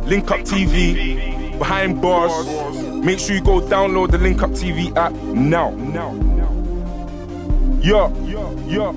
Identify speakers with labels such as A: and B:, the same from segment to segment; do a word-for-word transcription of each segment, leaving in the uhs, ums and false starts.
A: Link Up T V, behind bars. Make sure you go download the Link Up T V app now. Yo, yo,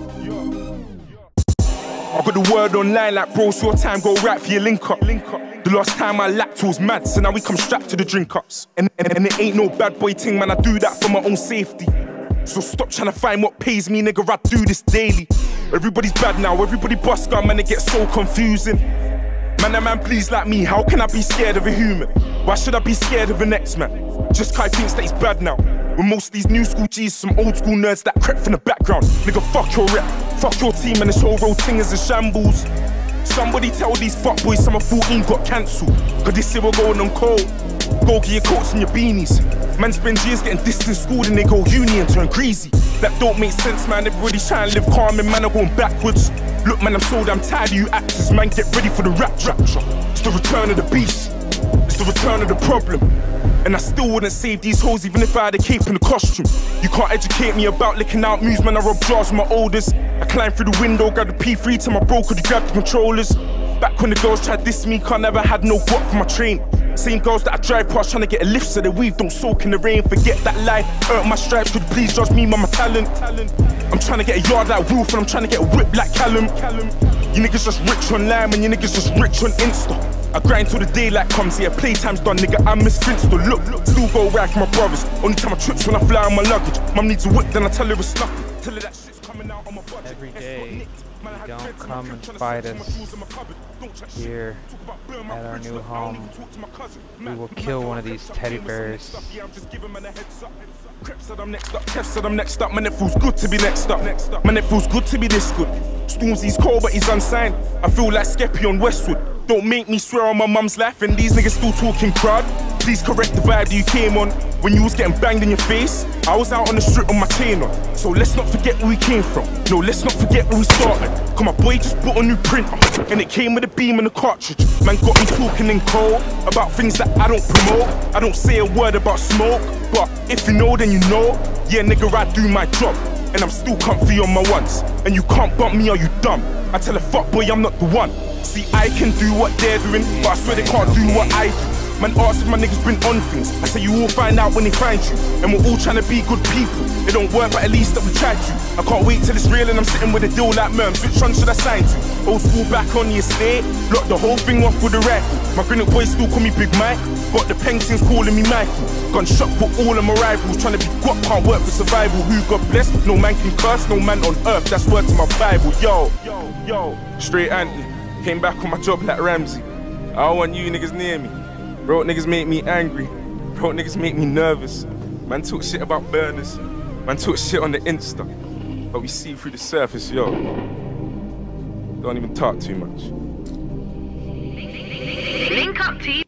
A: I got the word online like, bro, so your time go right for your link up. The last time I lapped was mad, so now we come strapped to the drink ups. And, and, and it ain't no bad boy thing, man, I do that for my own safety. So stop trying to find what pays me, nigga, I do this daily. Everybody's bad now, everybody bust gun, man, it gets so confusing. Man, a man please like me, how can I be scared of a human? Why should I be scared of the next man? Just cause he thinks that he's bad now. When most of these new school G's, some old school nerds that crept from the background. Nigga, fuck your rep, fuck your team, and this whole road thing is a shambles. Somebody tell these fuckboys summer fourteen got cancelled. Cause this year we're going on cold. Go get your coats and your beanies. Man spend years getting dissed in school, and they go uni and turn greasy. That don't make sense, man, everybody's trying to live calm and man are going backwards. Look, man, I'm so damn tired of you actors, man, get ready for the rapture. It's the return of the beast, it's the return of the problem. And I still wouldn't save these hoes even if I had a cape and a costume. You can't educate me about licking out moves, man, I rob jars with my oldest. I climbed through the window, grabbed the P three till my bro could grab the controllers. Back when the girls tried diss me, can't never had no guap for my train. Same girls that I drive past trying to get a lift so the weave don't soak in the rain. Forget that life, earn my stripes, could you please judge me by my talent? I'm trying to get a yard like Wolf and I'm trying to get a whip like Callum. You niggas just rich on Lime and you niggas just rich on Insta. I grind till the daylight comes, yeah, playtime's done, nigga, I miss Finster. Look, still go right for my brothers. Only time I trips when I fly on my luggage. Mum needs a whip, then I tell her it's nothing. Tell her that shit's coming out on my budget.
B: Every day, you don't come and fight us here at our new home. We will kill one of these teddy bears.
A: Crep said I'm next up, Tef said I'm next up. Man, it feels good to be next up. Man, it feels good to be this good. Stormzy's cold, but he's unsigned. I feel like Skeppy on Westwood. Don't make me swear on my mum's life, and these niggas still talking crowd. Please correct the vibe that you came on when you was getting banged in your face. I was out on the street with my chain on. So let's not forget where we came from. No, let's not forget where we started. Cause my boy just bought a new printer, and it came with a beam and a cartridge. Man got me talking in cold about things that I don't promote. I don't say a word about smoke, but if you know, then you know. Yeah, nigga, I do my job, and I'm still comfy on my ones. And you can't bump me, are you dumb? I tell a fuckboy I'm not the one. See, I can do what they're doing, but I swear they can't do what I do. Man asks if my niggas been on things. I say you all find out when they find you. And we're all trying to be good people. It don't work, but at least that we try to. I can't wait till it's real and I'm sitting with a deal like Merms. Which one should I sign to? Old school back on the estate, lock the whole thing off with a rifle. My grinning boys still call me Big Mike, but the paintings calling me Michael. Gunshot for all of my rivals, trying to be guap, can't work for survival. Who God bless, no man can curse, no man on earth, that's word to my Bible. Yo, yo, yo, straight Anthony, came back on my job like Ramsey. I don't want you niggas near me. Broke niggas make me angry, broke niggas make me nervous. Man talk shit about burners, man talk shit on the Insta, but we see through the surface, yo. Don't even talk too much.
C: Link Up T V.